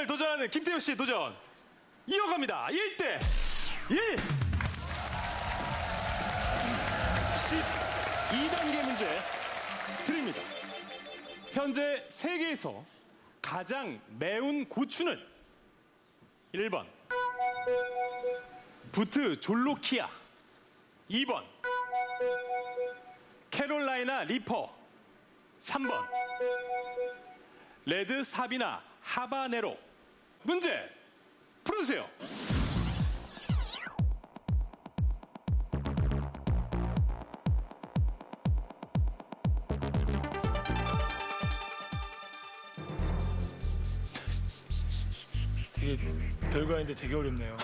3관왕을 도전하는 김태우 씨 도전 이어갑니다. 1대 1. 12단계 문제 드립니다. 현재 세계에서 가장 매운 고추는 1번 부트 졸로키아, 2번 캐롤라이나 리퍼, 3번 레드 사비나 하바네로. 문제 풀어주세요. 되게 별거 아닌데 되게 어렵네요.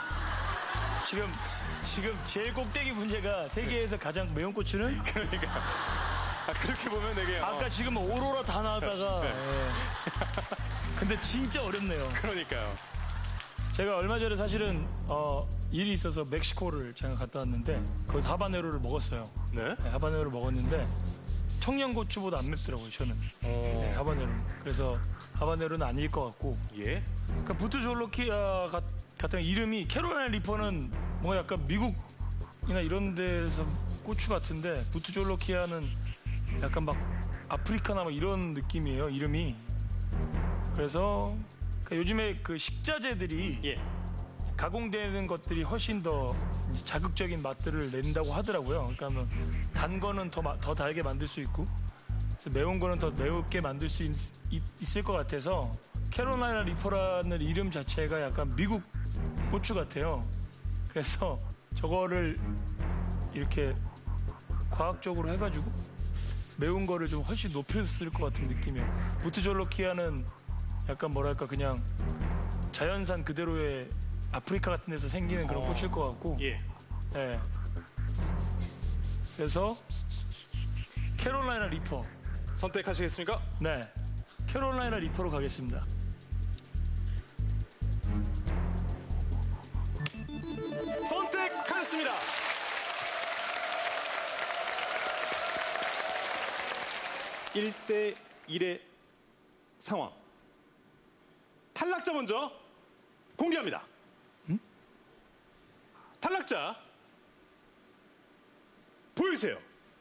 지금 제일 꼭대기 문제가 세계에서 가장 매운 고추는? 그러니까 그렇게 보면 되게 아까 지금 오로라 다 나왔다가 예. 근데 진짜 어렵네요. 그러니까요. 제가 얼마 전에 사실은 일이 있어서 멕시코를 제가 갔다 왔는데 거기서 하바네로를 먹었어요. 네? 네, 하바네로를 먹었는데 청양고추보다 안 맵더라고요, 저는. 네, 하바네로는. 그래서 하바네로는 아닐 것 같고. 예? 그러니까 부트졸로키아 같은 이름이 캐롤라이나 리퍼는 뭔가 약간 미국이나 이런 데서 고추 같은데 부트졸로키아는 약간 막 아프리카나 막 이런 느낌이에요, 이름이. 그래서 그러니까 요즘에 그 식자재들이 예. 가공되는 것들이 훨씬 더 자극적인 맛들을 낸다고 하더라고요. 그러니까 뭐 단 거는 더 달게 만들 수 있고 매운 거는 더 매우게 만들 수 있을 것 같아서 캐롤라이나 리퍼라는 이름 자체가 약간 미국 고추 같아요. 그래서 저거를 이렇게 과학적으로 해가지고 매운 거를 좀 훨씬 높였을 것 같은 느낌이에요. 부트졸로키아는 약간 뭐랄까 그냥 자연산 그대로의 아프리카 같은 데서 생기는 그런 꽃일 것 같고. 예. 네. 그래서 캐롤라이나 리퍼 선택하시겠습니까? 네, 캐롤라이나 리퍼로 가겠습니다. 선택하셨습니다. (1대 1의) 상황. 탈락자 먼저 공개합니다. 탈락자 보여주세요.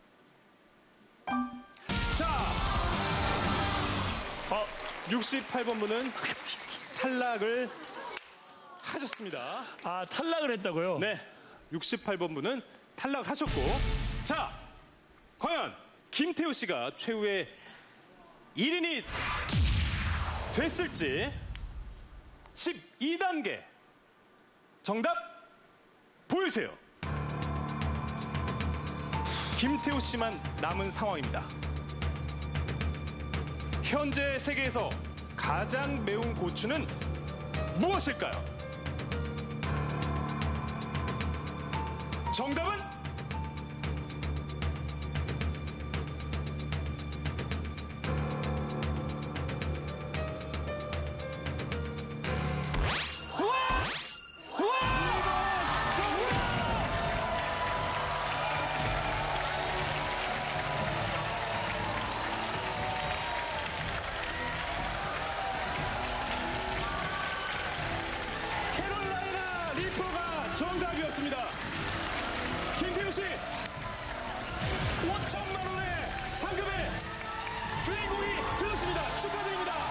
자, 68번 분은 탈락을 하셨습니다. 아, 탈락을 했다고요? 네, 68번 분은 탈락하셨고, 자, 과연 김태우 씨가 최후의 1인이 됐을지. 12단계 정답 보여주세요. 김태우 씨만 남은 상황입니다. 현재 세계에서 가장 매운 고추는 무엇일까요? 정답은 캐롤라이나 리퍼가 정답이었습니다. 김태우 씨, 5천만 원의 상금의 주인공이 되었습니다. 축하드립니다.